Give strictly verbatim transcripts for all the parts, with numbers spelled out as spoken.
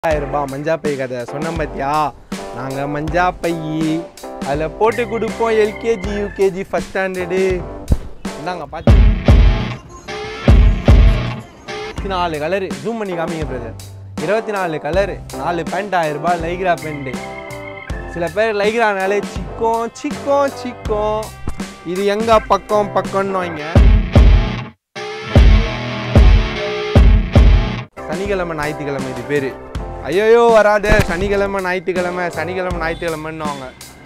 ஆயிரம் ரூபாய் மஞ்சா பை கதை சொன்ன பார்த்தியா நாங்கள் மஞ்சா பை அதில் போட்டு கொடுப்போம் எல்கேஜி யூகேஜி ஃபஸ்ட் ஸ்டாண்டர்டு இந்தாங்க பார்த்து இருபத்தி நாலு கலரு ஜூம் பண்ணி காமிங்க பிரதர் இருபத்தி நாலு கலரு நாலு பேண்ட் ஆயிரம் ரூபாய் லைக்ரா பேண்ட்டு சில பேர் லைக்ரானாலே சிக்கோம் சிக்கோம் சிக்கோம் இது எங்கே பக்கம் பக்கம்னு வாங்க சனிக்கிழமை ஞாயிற்றுக்கிழமை இது பேர் ஐயோ வராது சனிக்கிழமை ஞாயிற்றுக்கிழமை சனிக்கிழமை ஞாயிற்றுக்கிழமைன்னு வாங்க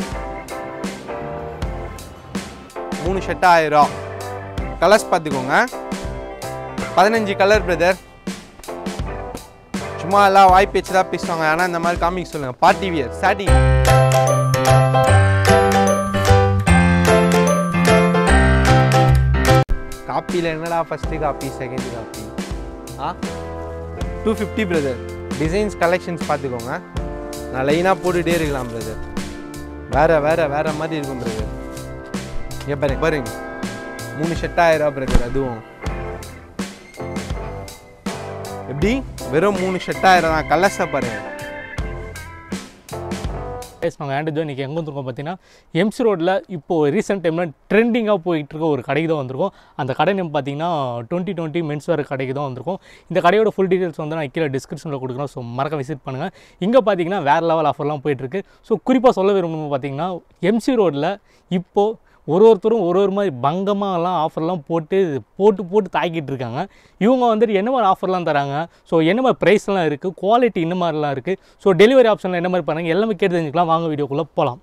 மூணு ஷர்ட் ஆயிரம் கலர்ஸ் பார்த்துக்கோங்க பதினஞ்சு கலர் பிரதர் சும்மா எல்லாம் வாய் பேச்சு தான் பேசுவாங்க ஆனால் இந்த மாதிரி காமிக் சொல்லுங்கள் பார்ட்டி வியர் சாட்டி காப்பியில் என்னடா ஃபஸ்ட்டு காப்பி செகண்ட் காப்பி ஆ two fifty brother designs collections பார்த்துக்கோங்க நான் லைனாக போட்டுகிட்டே இருக்கலாம் பிரதர் வேறு வேறு வேறு மாதிரி இருக்கும் பிரதர் இங்கே பாருங்க பாருங்க மூணு ஷர்ட் ஆயிரம் பிரதர் அதுவும் எப்படி வெறும் மூணு ஷர்ட் ஆயிரம் தான் கலர்ஸை பாருங்க பேசுவாங்க ஆண்டோ இன்றைக்கி எங்கே வந்துருக்கோம் பார்த்தீங்கன்னா எம்சி ரோட்டில் இப்போது ரீசெண்ட் டைமில் ட்ரெண்டிங்காக போயிட்டு இருக்க ஒரு கடைக்கு தான் வந்திருக்கும் அந்த கடை நேம் பார்த்தீங்கன்னா டுவெண்ட்டி டுவெண்ட்டி மென்ஸ் வேர் கடைக்கு தான் வந்திருக்கும் இந்த கடையோட ஃபுல் டீட்டெயில்ஸ் வந்து நான் கீழே டிஸ்கிரிப்ஷனில் கொடுக்குறோம் ஸோ மறக்க விசிட் பண்ணுங்கள் இங்கே பார்த்தீங்கன்னா வேறு லெவல் ஆஃபர்லாம் போயிட்டுருக்கு ஸோ குறிப்பாக சொல்ல விரும்பணும் பார்த்தீங்கன்னா எம்சி ரோட்டில் இப்போது ஒரு ஒருத்தரும் ஒரு ஒரு மாதிரி பங்கமாகலாம் ஆஃபர்லாம் போட்டு போட்டு போட்டு தாக்கிட்டு இருக்காங்க இவங்க வந்துட்டு என்ன மாதிரி ஆஃபர்லாம் தராங்க ஸோ என்ன மாதிரி ப்ரைஸ்லாம் இருக்குது குவாலிட்டி என்ன மாதிரிலாம் இருக்குது ஸோ டெலிவரி ஆப்ஷனில் என்ன மாதிரி பண்ணுறாங்க எல்லாமே கேட்டு தெரிஞ்சுக்கலாம் வாங்க வீடியோக்குள்ளே போகலாம்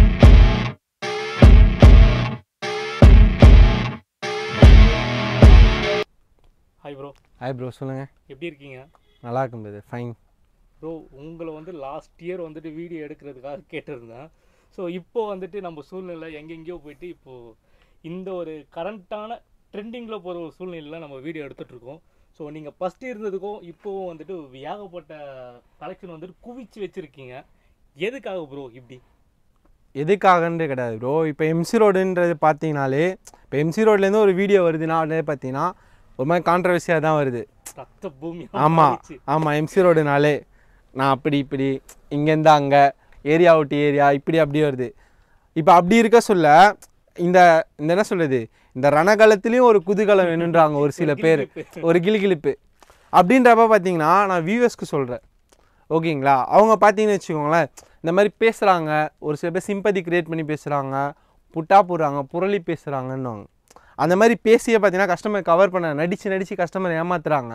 ஹாய் ப்ரோ ஹாய் ப்ரோ சொல்லுங்கள் எப்படி இருக்கீங்க நல்லா இருக்கும் பிரதர் ஃபைன் ப்ரோ உங்களை வந்து லாஸ்ட் இயர் வந்துட்டு வீடியோ எடுக்கிறதுக்காக கேட்டிருந்தேன் ஸோ இப்போது வந்துட்டு நம்ம சூழ்நிலை எங்கெங்கேயோ போயிட்டு இப்போது இந்த ஒரு கரண்ட்டான ட்ரெண்டிங்கில் போகிற ஒரு சூழ்நிலையில் நம்ம வீடியோ எடுத்துகிட்ருக்கோம் ஸோ நீங்கள் ஃபஸ்ட்டு இருந்ததுக்கும் இப்போவும் வந்துட்டு ஏகப்பட்ட கலெக்ஷன் வந்துட்டு குவிச்சு வச்சுருக்கீங்க எதுக்காக ப்ரோ இப்படி எதுக்காகன்றது கிடையாது ப்ரோ இப்போ எம்சி ரோடுன்றது பார்த்தீங்கனாலே இப்போ எம்சி ரோட்லேருந்து ஒரு வீடியோ வருதுன்னா உடனே பார்த்தீங்கன்னா ஒரு மாதிரி கான்ட்ரவர்சியாக தான் வருது ரத்த பூமி ஆமாம் ஆமாம் எம்சி ரோடுனாலே நான் அப்படி இப்படி இங்கேருந்து அங்கே ஏரியா விட்டு ஏரியா இப்படி அப்படி வருது இப்போ அப்படி இருக்க சொல்ல இந்த இந்த என்ன சொல்கிறது இந்த ரணகாலத்துலேயும் ஒரு குதூகலம் வேணுன்றாங்க ஒரு சில பேர் ஒரு கிளிகிளிப்பு அப்படின்றப்ப பார்த்தீங்கன்னா நான் வியூவர்ஸ்க்கு சொல்கிறேன் ஓகேங்களா அவங்க பார்த்தீங்கன்னு வச்சுக்கோங்களேன் இந்த மாதிரி பேசுகிறாங்க ஒரு சில பேர் சிம்பதி க்ரியேட் பண்ணி பேசுகிறாங்க புட்டா போடுறாங்க புரளி பேசுகிறாங்கன்னுவாங்க அந்த மாதிரி பேசியே பார்த்தீங்கன்னா கஸ்டமர் கவர் பண்ண நடித்து நடித்து கஸ்டமர் ஏமாத்துறாங்க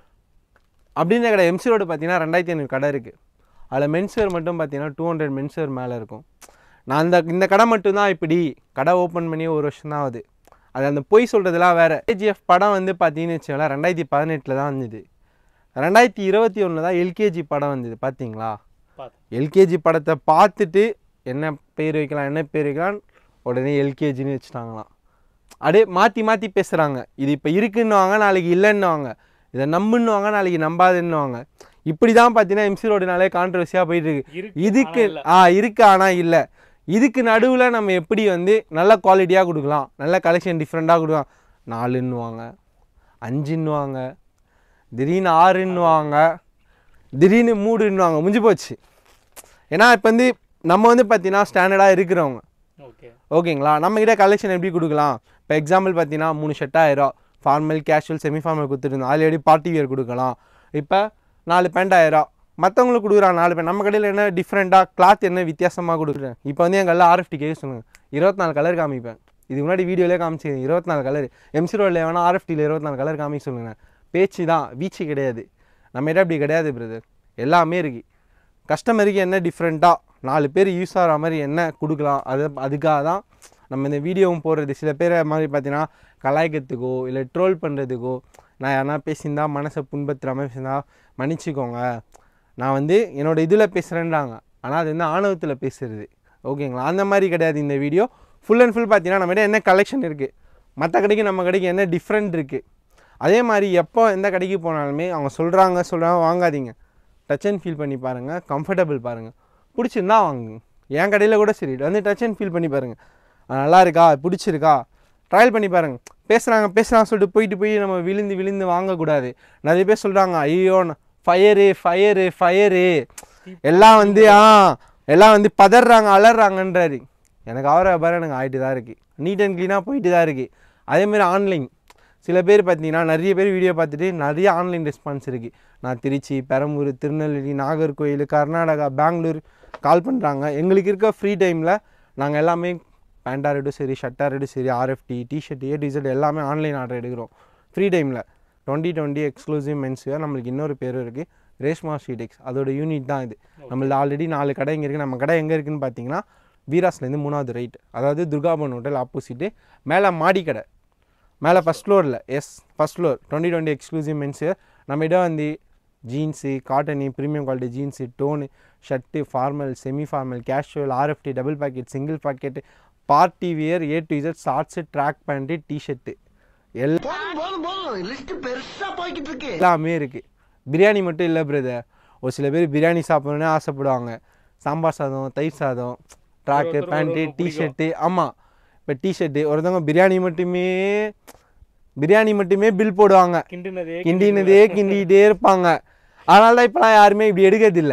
அப்படின்ற கடை எம்சி ரோடு பார்த்தீங்கன்னா ரெண்டாயிரத்தி ஐநூறு கடை இருக்குது அதில் மென்ஸ்வேர் மட்டும் பார்த்தீங்கன்னா டூ ஹண்ட்ரட் மென்ஸ்வேர் மேலே இருக்கும் நான் அந்த இந்த கடை மட்டும்தான் இப்படி கடை ஓப்பன் பண்ணி ஒரு வருஷம் தான் ஆகுது அது அந்த பொய் சொல்கிறதுலாம் வேறு கேஜிஎஃப் படம் வந்து பார்த்தீங்கன்னு வச்சுக்கோங்களேன் ரெண்டாயிரத்தி பதினெட்டில் தான் வந்தது ரெண்டாயிரத்தி இருபத்தி ஒன்றில் தான் எல்கேஜி படம் வந்தது பார்த்தீங்களா எல்கேஜி படத்தை பார்த்துட்டு என்ன பேர் வைக்கலாம் என்ன பேர் வைக்கலாம் உடனே எல்கேஜின்னு வச்சுட்டாங்களாம் அப்படியே மாற்றி மாற்றி பேசுகிறாங்க இது இப்போ இருக்குன்னுவாங்க நாளைக்கு இல்லைன்னுவாங்க இதை நம்புன்னுவாங்க நாளைக்கு நம்பாதுன்னுவாங்க இப்படி தான் பார்த்தீங்கன்னா எம்சி ரோடுனாலே கான்ட்ரவர்சியாக போயிட்டு இருக்கு இதுக்கு ஆ இருக்குது ஆனால் இல்லை இதுக்கு நடுவில் நம்ம எப்படி வந்து நல்ல குவாலிட்டியாக கொடுக்கலாம் நல்ல கலெக்ஷன் டிஃப்ரெண்ட்டாக கொடுக்கலாம் நாலுன்னுவாங்க அஞ்சுன்னுவாங்க திடீர்னு ஆறுன்னுவாங்க திடீர்னு மூடுன்னுவாங்க முடிஞ்சு போச்சு ஏன்னா இப்போ வந்து நம்ம வந்து பார்த்தீங்கன்னா ஸ்டாண்டர்டாக இருக்கிறவங்க ஓகேங்களா நம்மக்கிட்ட கலெக்ஷன் எப்படி கொடுக்கலாம் இப்போ எக்ஸாம்பிள் பார்த்தீங்கன்னா மூணு ஷர்ட் ஆயிரம் ஃபார்மல் கேஷுவல் செமி ஃபார்மல் கொடுத்துருந்தோம் ஆல்ரெடி பார்ட்டி வியர் கொடுக்கலாம் இப்போ நாலு பேண்ட் ஆயிரம் மற்றவங்களுக்கு கொடுக்குறாங்க நாலு பேண்ட் நம்ம கடையில் என்ன டிஃப்ரெண்ட்டாக கிளாத் என்ன வித்தியாசமாக கொடுக்குறேன் இப்போ வந்து எங்கள் எல்லாம் ஆர்எஃப்டி கேட்க சொல்லுங்கள் இருபத்தி நாலு கலர் காமிப்பேன் இதுக்கு முன்னாடி வீடியோலேயே காமிச்சிங்க இருபத்தி நாலு கலர் எம்சி ரோடில் வேணால் ஆர்எஃப்டியில் இருபத்தி நாலு கலர் காமிக்க சொல்லுங்கள் பேச்சு தான் வீச்சு கிடையாது நம்மகிட்ட அப்படி கிடையாது பிரதர் எல்லாமே இருக்குது கஸ்டமருக்கு என்ன டிஃப்ரெண்ட்டாக நாலு பேர் யூஸ் ஆகிற மாதிரி என்ன கொடுக்கலாம் அது அதுக்காக தான் நம்ம இந்த வீடியோவும் போடுறது சில பேர் மாதிரி பார்த்தீங்கன்னா கலாய்க்கிறதுக்கோ இல்லை ட்ரோல் பண்ணுறதுக்கோ நான் யாருனா பேசியிருந்தா மனசை புண்பத்துற மாதிரி பேசியிருந்தா மன்னிச்சிக்கோங்க நான் வந்து என்னோடய இதில் பேசுகிறேன்றாங்க ஆனால் அது வந்து ஆணவத்தில் பேசுகிறது ஓகேங்களா அந்த மாதிரி கிடையாது இந்த வீடியோ ஃபுல் அண்ட் ஃபுல் பார்த்தீங்கன்னா நம்மகிட்ட என்ன கலெக்ஷன் இருக்குது மற்ற கடைக்கு நம்ம கடைக்கு என்ன டிஃப்ரெண்ட் இருக்குது அதே மாதிரி எப்போ எந்த கடைக்கு போனாலுமே அவங்க சொல்கிறாங்க சொல்கிறாங்க வாங்காதீங்க டச் அண்ட் ஃபீல் பண்ணி பாருங்கள் கம்ஃபர்டபுள் பாருங்கள் பிடிச்சிருந்தா வாங்குங்க என் கடையில் கூட சரி வந்து டச் அண்ட் ஃபீல் பண்ணி பாருங்கள் நல்லா இருக்கா பிடிச்சிருக்கா ட்ரையல் பண்ணி பாருங்கள் பேசுகிறாங்க பேசுகிறாங்க சொல்லிட்டு போயிட்டு போய் நம்ம விழுந்து விழுந்து வாங்கக்கூடாது நிறைய பேர் சொல்கிறாங்க ஐயோ ஃபயரு ஃபயரு ஃபயரு எல்லாம் வந்து ஆ எல்லாம் வந்து பதறாங்க அலறாங்கன்றாரு. எனக்கு அவரை பாரு எனக்கு ஆகிட்டு தான் இருக்குது. நீட் அண்ட் க்ளீனாக போயிட்டு தான் இருக்குது. அதேமாதிரி ஆன்லைன் சில பேர் பார்த்தீங்கன்னா நிறைய பேர் வீடியோ பார்த்துட்டு நிறைய ஆன்லைன் ரெஸ்பான்ஸ் இருக்குது. நான் திருச்சி, பெரம்பூர், திருநெல்வேலி, நாகர்கோவில், கர்நாடகா, பெங்களூர் கால் பண்ணுறாங்க. எங்களுக்கு இருக்க ஃப்ரீ டைமில் நாங்கள் எல்லாமே பேண்டாக ரெடும் சரி, ஷர்ட்டாக ரெடும் சரி, ஆர்எஃப்டி, டிஷர்ட், ஏ டிஷர்ட் எல்லாமே ஆன்லைன் ஆர்டர் எடுக்கிறோம் ஃப்ரீ டைமில். டுவெண்ட்டி டுவெண்ட்டி எக்ஸ்க்ளூசிவ் மென்ஸ்வேர் நம்மளுக்கு இன்னொரு பேரும் இருக்குது, ரேஷ்மா ஷீடெக்ஸ். அதோட யூனிட் தான் இது. நம்மளது ஆல்ரெடி நாலு கடை இங்கே இருக்குது. நம்ம கடை எங்கே இருக்குதுன்னு பார்த்தீங்கன்னா வீராஸ்லேருந்து மூணாவது ரைட், அதாவது துர்காபன் ஹோட்டல் ஆப்போசிட்டு, மேலே மாடி கடை, மேலே ஃபஸ்ட் ஃப்ளோரில். Yes first floor twenty twenty exclusive menswear. நம்ம இடம் வந்து jeans, cotton, premium quality jeans, டோனு, shirt, formal, semi formal, casual, RFT, double pocket, single pocket, party wear, A to Z, shorts, track pant, t-shirt எல்லாமே இருக்குது. பிரியாணி மட்டும் இல்லை brother. ஒரு சில பேர் பிரியாணி சாப்பிட்ணுன்னு ஆசைப்படுவாங்க. சாம்பார் சாதம், தயிர் சாதம், ட்ராக்கு பேண்ட்டு, டிஷர்ட்டு. ஆமாம், இப்போ டிஷர்ட்டு ஒருத்தவங்க பிரியாணி மட்டுமே பிரியாணி மட்டுமே பில் போடுவாங்க, கிண்டினதே கிண்டிகிட்டே இருப்பாங்க. அதனால தான் இப்போலாம் யாருமே இப்படி எடுக்கிறதில்ல.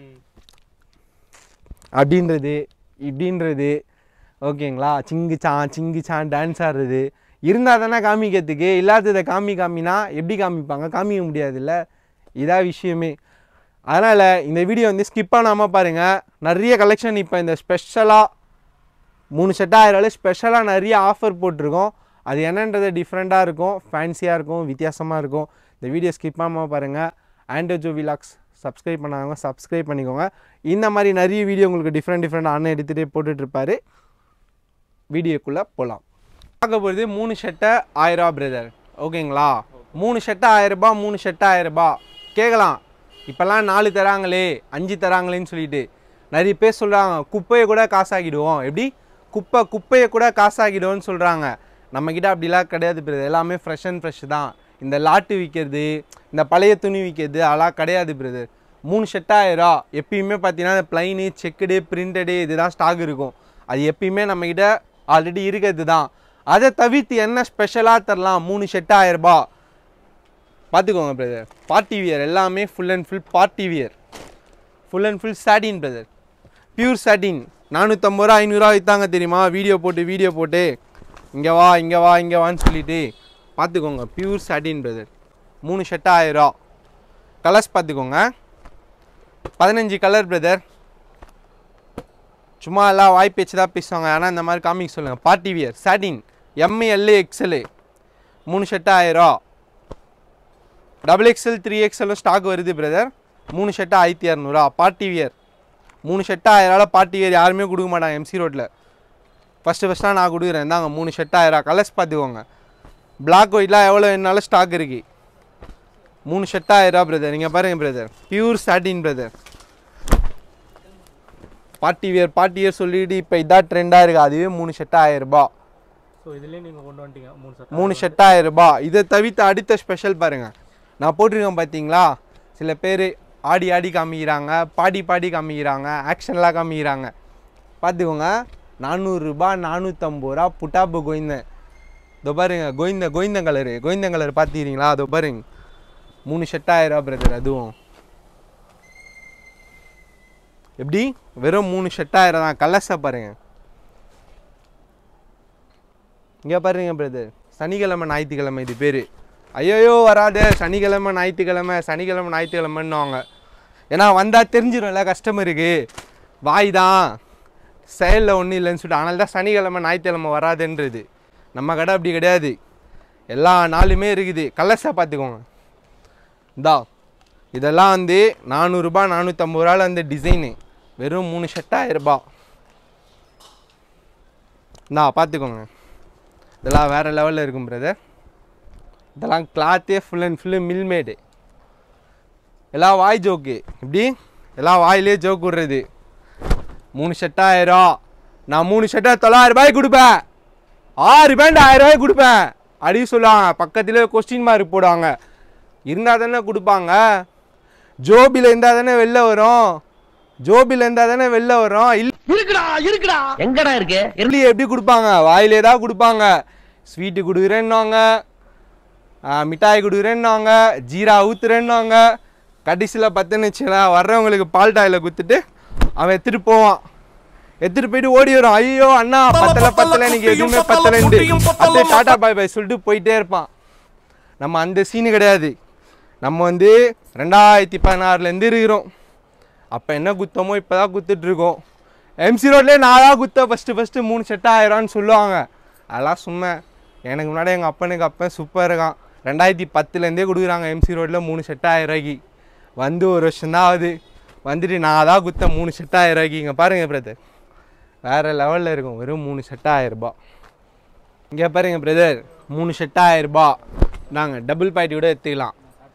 அப்படின்றது இப்படின்றது ஓகேங்களா. சிங்கு சான் சிங்கு சான் டான்ஸ் ஆடுறது இருந்தால் தானே காமிக்கிறதுக்கு. இல்லாததை காமி காமினா எப்படி காமிப்பாங்க? காமிக்க முடியாதுல்ல. இதான் விஷயமே. அதனால் இந்த வீடியோ வந்து ஸ்கிப் பண்ணாமல் பாருங்கள். நிறைய கலெக்ஷன் இப்போ இந்த ஸ்பெஷலாக மூணு செட்டாயிரம் ஸ்பெஷலாக நிறைய ஆஃபர் போட்டிருக்கோம். அது என்னன்றது டிஃப்ரெண்ட்டாக இருக்கும், ஃபேன்சியாக இருக்கும், வித்தியாசமாக இருக்கும். இந்த வீடியோ ஸ்கிப் பண்ணாமல் பாருங்கள். ஆண்டோஜோ விலாக்ஸ் சப்ஸ்கிரைப் பண்ணாதவங்க சப்ஸ்கிரைப் பண்ணிக்கோங்க. இந்த மாதிரி நிறைய வீடியோ உங்களுக்கு டிஃப்ரெண்ட் டிஃப்ரெண்ட் அண்ணன் எடுத்துகிட்டே போட்டுட்ருப்பாரு. வீடியோக்குள்ளே போகலாம். பார்க்க போகிறது மூணு ஷர்ட்டை ஆயிரரூபா பிரதர். ஓகேங்களா, மூணு ஷர்ட்டை ஆயிரரூபா, மூணு ஷர்ட்டை ஆயிரரூபா கேட்கலாம். இப்போல்லாம் நாலு தராங்களே, அஞ்சு தராங்களேன்னு சொல்லிட்டு நிறைய பேர் சொல்கிறாங்க. குப்பையை கூட காசாக்கிடுவோம். எப்படி குப்பை குப்பையை கூட காசாக்கிடுவோன்னு சொல்கிறாங்க. நம்மக்கிட்ட அப்படிலாம் கிடையாது பிரதர். எல்லாமே ஃப்ரெஷ் அண்ட் ஃப்ரெஷ் தான். இந்த லாட்டு விற்கிறது, இந்த பழைய துணி விற்கிறது அதெல்லாம் கிடையாது பிரதர். மூணு ஷர்ட்டாயிரரூபா. எப்பயுமே பார்த்தீங்கன்னா ப்ளைனு, செக்குடு, பிரிண்டடு இதுதான் ஸ்டாக் இருக்கும். அது எப்பயுமே நம்மக்கிட்ட ஆல்ரெடி இருக்கிறது தான். அதை தவிர்த்து என்ன ஸ்பெஷலாக தரலாம்? மூணு ஷர்ட்டாயிரரூபா பார்த்துக்கோங்க பிரதர். பார்ட்டி வியர் எல்லாமே full and full party wear, full and full satin brother. Pure satin. நானூற்றம்பது ரூபா ஐநூறுரூவா விற்றாங்க தெரியுமா? வீடியோ போட்டு வீடியோ போட்டு இங்கே வா இங்கே வா இங்கே வான்னு சொல்லிட்டு பார்த்துக்கோங்க. Pure satin brother. மூணு ஷர்ட்டா ஆயிரம். கலர்ஸ் பார்த்துக்கோங்க, பதினஞ்சு கலர் பிரதர். சும்மா எல்லாம் வாய் பேச்சு தான் பேசுவாங்க, ஆனால் இந்த மாதிரி காமிக் சொல்லுங்கள். Party wear satin M L XL மூணு ஷர்ட்டா ஆயிரம். டபுள் எக்ஸ்எல் த்ரீ எக்ஸ்எல்லும் ஸ்டாக் வருது பிரதர். மூணு ஷர்ட்டா ஆயிரத்தி இரநூறுவா. பார்ட்டி வியர் மூணு ஷர்ட்டா ஆயிரம். பார்ட்டி வியர் யாருமே கொடுக்க மாட்டாங்க எம்சி ரோட்டில். ஃபஸ்ட்டு ஃபஸ்ட்டாக நான் கொடுக்குறேன். இந்தாங்க மூணு ஷர்ட்டா ஆயிரம். கலர்ஸ் பார்த்துக்கோங்க. பிளாக் ஒயிட்லாம் எவ்வளோ வேணாலும் ஸ்டாக் இருக்குது. மூணு ஷர்ட்டா ஆயிரம் பிரதர். நீங்கள் பாருங்கள் brother, pure satin brother. Party wear party wear சொல்லிட்டு இப்போ இதான் ட்ரெண்டாக இருக்குது. அதுவே மூணு ஷர்ட்டா ஆயிரரூபா. ஸோ இதுலேயே நீங்கள் கொண்டு வந்துட்டீங்க மூணு ஷர்ட் மூணு ஷர்ட்டா ஆயிரரூபா. இதை தவிர்த்து அடுத்த ஸ்பெஷல் பாருங்கள். நான் போட்டிருக்கேன் பார்த்தீங்களா, சில பேர் ஆடி ஆடி காமிக்கிறாங்க, பாடி பாடி காமிக்கிறாங்க, ஆக்ஷன்லாம் காமிக்கிறாங்க. பார்த்துக்கோங்க. நானூறுரூபா, நானூற்றம்பது ரூபா புட்டாப்பு கோயந்தன். இதோ பாருங்க, கோயந்த கோயந்தன் கலரு கோயந்தன் கலர் பார்த்துக்கிறீங்களா? அதோ பாருங்க, மூணு ஷர்ட்டாயிரரூபா பிரதர். அதுவும் எப்படி வெறும் மூணு ஷர்ட்டாயிரம் தான். கலர்ஸை பாருங்க. இங்கே பாருங்க பிரதர், சனிக்கிழமை ஞாயிற்றுக்கிழமை இது பேர். ஐயோயோ வராது சனிக்கிழமை ஞாயிற்றுக்கிழமை சனிக்கிழமை ஞாயிற்றுக்கிழமைன்னுவாங்க. ஏன்னா வந்தால் தெரிஞ்சிடும்ல கஸ்டமருக்கு, வாய் தான் செயலில் ஒன்றும் இல்லைன்னு சொல்லிட்டு. அதனால தான் சனிக்கிழமை ஞாயிற்றுக்கிழமை வராதுன்றது. நம்ம கடை அப்படி கிடையாது, எல்லா நாளுமே இருக்குது. கலர்ஸை பார்த்துக்கோங்க. இந்தா இதெல்லாம் வந்து நானூறுரூபா நானூற்றம்பது ரூபாவில் அந்த டிசைனு வெறும் மூணு ஷர்ட்டாயிரரூபா. இந்தா பார்த்துக்கோங்க. இதெல்லாம் வேறு லெவலில் இருக்கும் பிரதர். இதெல்லாம் கிளாத்தே ஃபுல் அண்ட் ஃபுல்லு மில்மேடு. எல்லா வாய் ஜோக்கு, இப்படி எல்லா வாயிலே ஜோக்கு விடுறது. மூணு ஷர்ட்டாயிரம். நான் மூணு ஷர்ட்டா தொள்ளாயிரம் ரூபாய்க்கு கொடுப்பேன், ஆறு பேண்ட் ஆயிரம் ரூபாய்க்கு கொடுப்பேன் அப்படின்னு சொல்லுவாங்க. பக்கத்தில் கொஸ்டின் மார்க் போடுவாங்க. இருந்தால் தானே கொடுப்பாங்க. ஜோபியில் இருந்தால் தானே வெளில வரும். ஜோபியில் இருந்தால் தானே வெளில வரும். இருக்குடா இருக்குடா எங்கடா இருக்கு? எப்படி கொடுப்பாங்க? வாயிலே தான் கொடுப்பாங்க. ஸ்வீட்டு கொடுக்குறேன்னுவாங்க, மிட்டாய் கொடுக்குறேன்னுவாங்க, ஜீரா ஊத்துறேன்னுவாங்க, கடைசியில் பத்துன்னு வச்சுக்கலாம் வர்றவங்களுக்கு பால் டாயில் குத்துட்டு அவன் எடுத்துகிட்டு போவான். எடுத்துகிட்டு போயிட்டு ஓடி வரும். ஐயோ அண்ணா பத்தலை பத்தலை எனக்கு எதுவுமே பத்தலைண்டு அப்படியே டாட்டா பாய் பாய் சொல்லிட்டு போயிட்டே இருப்பான். நம்ம அந்த சீனு கிடையாது. நம்ம வந்து ரெண்டாயிரத்தி பதினாறுலேருந்து இருக்கிறோம். அப்போ என்ன குத்தமோ இப்போ தான் குத்துட்ருக்கோம். எம்சி ரோட்லேயே நான் தான் குத்த ஃபஸ்ட்டு ஃபஸ்ட்டு மூணு செட்டாக ஆயிரம்னு சொல்லுவாங்க. அதெல்லாம் சும்மா. எனக்கு முன்னாடி எங்கள் அப்பனுக்கு அப்பன் சூப்பர் இருக்கான். ரெண்டாயிரத்தி பத்துலேருந்தே கொடுக்குறாங்க எம்சி ரோட்டில் மூணு செட்டாக ஆயிரரூவாய்க்கு. வந்து ஒரு வருஷம்தான் ஆகுது. வந்துட்டு நான் தான் குத்த மூணு செட்டாக ஆயிரரூவாய்க்கு. இங்கே பாருங்கள் பிரதர், வேறு லெவலில் இருக்கும். வெறும் மூணு செட்டாக ஆயிரரூபா. இங்கே பாருங்கள் பிரதர், மூணு செட்டாக ஆயிரரூபா. நாங்கள் டபுள் பாயிண்ட் கூட எடுத்துக்கலாம்.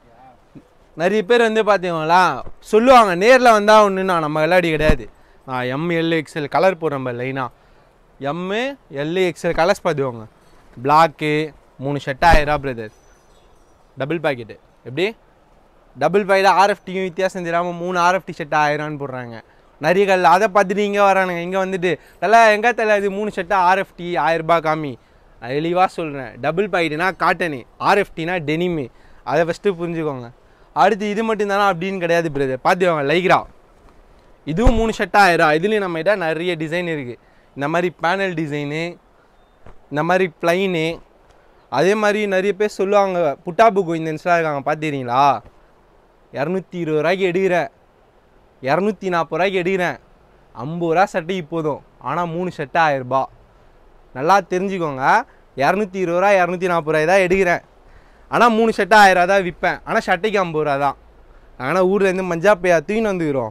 நிறைய பேர் வந்து பார்த்தீங்களா சொல்லுவாங்க நேரில் வந்தால் ஒன்று நான் நம்ம விளையாடி கிடையாது. நான் எம் எல் எக்ஸ்எல் கலர் போடுறோம் லைனாக. எம்மு எல் எக்ஸ்எல் கலர்ஸ் பார்த்துக்கோங்க. பிளாக்கு மூணு ஷர்ட் ஆயிரரூபா பிரதர். டபுள் பாக்கெட்டு எப்படி டபுள் பாக்கெட் ஆர்எஃப்டியும் வித்தியாசம் தெரியாமல் மூணு ஆர்எஃப்டி ஷர்ட் ஆயிரம்னு போடுறாங்க நிறைய கல். அதை பார்த்துட்டு இங்கே வரானுங்க. இங்கே வந்துட்டு தலை எங்கே தலை இது மூணு ஷர்ட்டு ஆர்எஃப்டி ஆயிரரூபா காமி. தெளிவாக சொல்கிறேன். டபுள் பாக்கெட்டுனா காட்டனு, ஆர்எஃப்டினா டெனிமு. அதை ஃபஸ்ட்டு புரிஞ்சுக்கோங்க. அடுத்து இது மட்டும் தானே அப்படின்னு கிடையாது பிரதர். பார்த்துக்கோங்க லைக்ரா, இதுவும் மூணு ஷர்ட்டாக ஆயிரம். இதுலேயும் நம்மகிட்ட நிறைய டிசைன் இருக்குது. இந்த மாதிரி பேனல் டிசைனு, இந்த மாதிரி ப்ளைனு. அதே மாதிரி நிறைய பேர் சொல்லுவாங்க புட்டாபு கோயின்ஸ்லாம் இருக்காங்க பார்த்துக்கிறீங்களா. இரநூத்தி இருபது ரூபாய்க்கு எடுக்கிறேன், இரநூத்தி நாற்பது ரூபாய்க்கு எடுக்கிறேன். ஐம்பது ரூபா சட்டைக்கு போதும். ஆனால் மூணு ஷர்ட்டு ஆயிரரூபா. நல்லா தெரிஞ்சுக்கோங்க. இரநூத்தி இருபது ரூபா இரநூத்தி நாற்பது ரூபாய் தான் எடுக்கிறேன். ஆனால் மூணு ஷர்ட்டு ஆயிரம் தான் விற்பேன். ஆனால் ஷர்ட்டைக்கு ஐம்பது ரூபா தான். ஆனால் ஊர்லேருந்து மஞ்சா பையா தூக்கின்னு வந்துக்கிறோம்.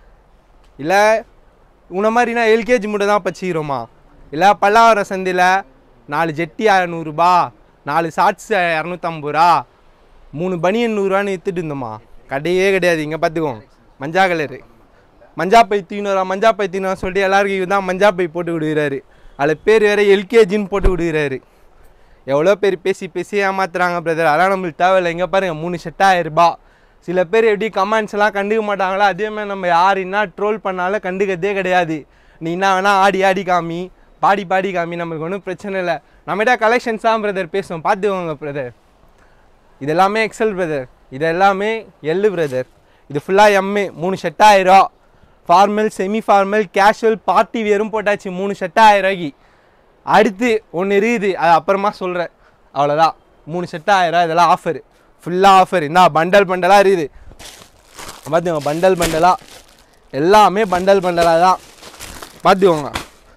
இல்லை உன்ன மாதிரினா எல்கேஜி மட்டும் தான் பச்சிக்கிறோமா. இல்லை பல்லாவரம் சந்தையில் நாலு ஜெட்டி நூறுரூபா, நாலு ஷார்ட்ஸு இரநூத்தம்பது ரூபா, மூணு பனியன் நூறுரூவான்னு விற்றுட்டு இருந்தோம்மா. கடையே கிடையாது. இங்கே பார்த்துக்கோங்க மஞ்சா கலரு மஞ்சா பை தீனூரா மஞ்சா பை தீனூரா சொல்லிட்டு எல்லாருக்கும் இது தான் மஞ்சா பை போட்டு விடுகிறாரு. அதில் பேர் வேறு எல்கேஜின்னு போட்டு விடுகிறாரு. எவ்வளோ பேர் பேசி பேசி ஏமாத்துறாங்க பிரதர். அதெல்லாம் நம்மளுக்கு தேவையில்லை. இங்கே பாருங்கள் மூணு ஷர்ட்டாக ஆயிரரூபா. சில பேர் எப்படி கமெண்ட்ஸ் எல்லாம் கண்டுக்க மாட்டாங்களா, அதேமாதிரி நம்ம யார் என்ன ட்ரோல் பண்ணாலும் கண்டுக்கிறதே கிடையாது. நீ என்ன வேணால் ஆடி ஆடி காமி, பாடி பாடி காமி, நம்மளுக்கு ஒன்றும் பிரச்சனை இல்லை. நம்மகிட்ட கலெக்ஷன்ஸ் தான் பிரதர் பேசுவோம். பார்த்துக்கோங்க பிரதர். இது எல்லாமே எக்ஸல் பிரதர், இது எல்லாமே எல்லு பிரதர். இது ஃபுல்லாக எம்மு. மூணு ஷர்ட்டாக ஆயிரம். Formal, semi formal, casual, party வேரும் போட்டாச்சு. மூணு ஷர்ட்டாக ஆயிரரூவாய்க்கு. அடுத்து ஒன்று இருக்குது, அது அப்புறமா சொல்கிறேன். அவ்வளோதான். மூணு ஷர்ட்டாக ஆயிரம். இதெல்லாம் ஆஃபரு, ஃபுல்லாக ஆஃபர். இந்த பண்டல் பண்டலாக இருக்குது பார்த்துக்கோங்க. பண்டல் பண்டலாக எல்லாமே பண்டல் பண்டலாக தான். பார்த்துக்கோங்க.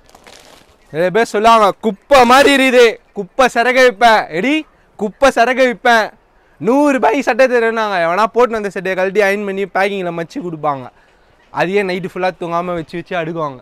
நிறைய பேர் சொல்லுவாங்க குப்பை மாதிரி இருக்குது, குப்பை சரக விற்பேன். எடி குப்பை சரக விற்பேன். நூறுரூபாய்க்கு சட்டை தருனாங்க. எவனா போட்டு வந்த சட்டையை கழட்டி அயன் பண்ணி பேக்கிங்கில் மச்சு கொடுப்பாங்க. அதையே நைட்டு ஃபுல்லாக தூங்காமல் வச்சு வச்சு அடுக்குவாங்க.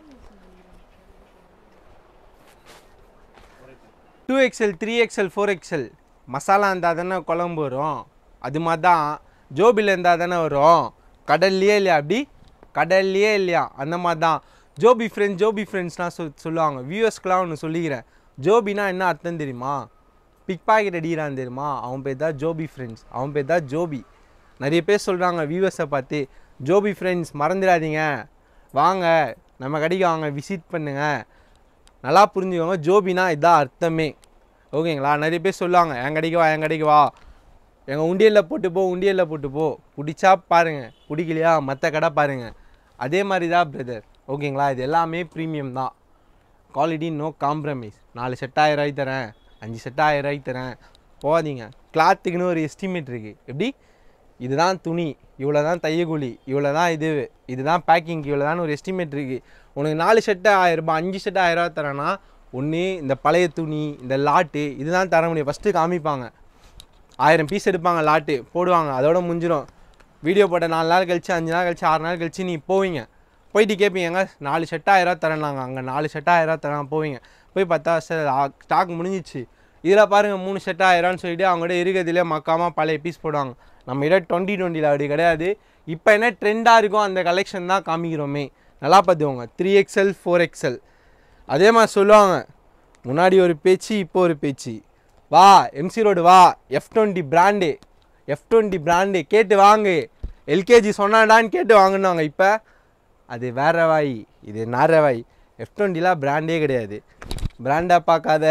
Two XL, three XL, four XL masala இருந்தால் தானே குழம்பு வரும். அது மாதிரி தான் ஜோபியில் இருந்தால் தானே வரும். கடல்லையே இல்லையா, அப்படி கடல்லையே இல்லையா, அந்த மாதிரி தான். ஜோபி ஃப்ரெண்ட்ஸ் ஜோபி ஃப்ரெண்ட்ஸ்லாம் சொல் சொல்லுவாங்க. வியூவர்ஸ்க்கெலாம் ஒன்று சொல்லிக்கிறேன். ஜோபினா என்ன அர்த்தம் தெரியுமா? பிக் பாக்கெட் அடிக்கிறான் தெரியுமா, அவன் பேர் தான் ஜோபி ஃப்ரெண்ட்ஸ். அவன் பேர் தான் ஜோபி. நிறைய பேர் சொல்கிறாங்க வியூவர்ஸை பார்த்து, ஜோபி ஃப்ரெண்ட்ஸ் மறந்துடாதீங்க, வாங்க நம்ம கடைக்கு வாங்க, விசிட் பண்ணுங்கள். நல்லா புரிஞ்சுக்கோங்க. ஜோபினா இதுதான் அர்த்தமே. ஓகேங்களா? நிறைய பேர் சொல்லுவாங்க என் கடைக்கு வா என் கடைக்கு வா, எங்கள் உண்டியலில் போட்டு போ உண்டியலில் போட்டு போ, பிடிச்சா பாருங்கள், பிடிக்கலையா மற்ற கடை பாருங்கள். அதே மாதிரி தான் பிரதர். ஓகேங்களா? இது எல்லாமே ப்ரீமியம் தான். Quality no compromise. நாலு செட் ஆயிரம் ரூபாய்க்கு தரேன், அஞ்சு செட் ஆயிரம் ரூபாய்க்கு தரேன் போகாதீங்க. கிளாத்துக்குன்னு ஒரு எஸ்டிமேட் இருக்குது. எப்படி இதுதான் துணி, இவ்வளோ தான் தையக்கூலி, இவ்வளோ தான் இது இதுதான் பேக்கிங், இவ்வளோ தான் ஒரு எஸ்டிமேட் இருக்குது. உனக்கு நாலு செட்டு ஆயிரரூபா, அஞ்சு செட்டு ஆயிரரூபா தரேன்னா ஒன்று இந்த பழைய துணி, இந்த லாட்டு இதுதான் தர முடியும். ஃபஸ்ட்டு காமிப்பாங்க, ஆயிரம் பீஸ் எடுப்பாங்க, லாட்டு போடுவாங்க, அதோட முடிஞ்சிடும். வீடியோ போட்ட நாலு நாள் கழிச்சு, அஞ்சு நாள் கழிச்சு, ஆறு நாள் கழிச்சு நீ போவீங்க. போயிட்டு கேட்பீங்க நாலு செட்டு ஆயிரரூவா தரேன்னாங்க. அங்கே நாலு செட்டு ஆயிரரூவா தரேன் போவீங்க. போய் பார்த்தா சார் ஸ்டாக் முடிஞ்சிச்சு. இதில் பாருங்கள் மூணு செட்டு ஆயிரம்னு சொல்லிட்டு அவங்கள்ட்ட இருக்கிறதுலே மக்காமல் பழைய பீஸ் போடுவாங்க. நம்ம இடம் டுவெண்ட்டி டுவெண்ட்டியில் அப்படி கிடையாது. இப்போ என்ன ட்ரெண்டாக இருக்கும் அந்த கலெக்ஷன் தான் காமிக்கிறோமே. நல்லா பார்த்துக்கோங்க. Three XL, four XL. அதே மாதிரி சொல்லுவாங்க, முன்னாடி ஒரு பேச்சு இப்போ ஒரு பேச்சு. வா எம்சி ரோடு வா, F twenty brand, F twenty brand கேட்டு வாங்கு, எல்கேஜி சொன்னாடான்னு கேட்டு வாங்கினாங்க. இப்போ அது வேற வாய், இது நார வாய். எஃப் டுவெண்ட்டிலாம் பிராண்டே கிடையாது. பிராண்டாக பார்க்காத,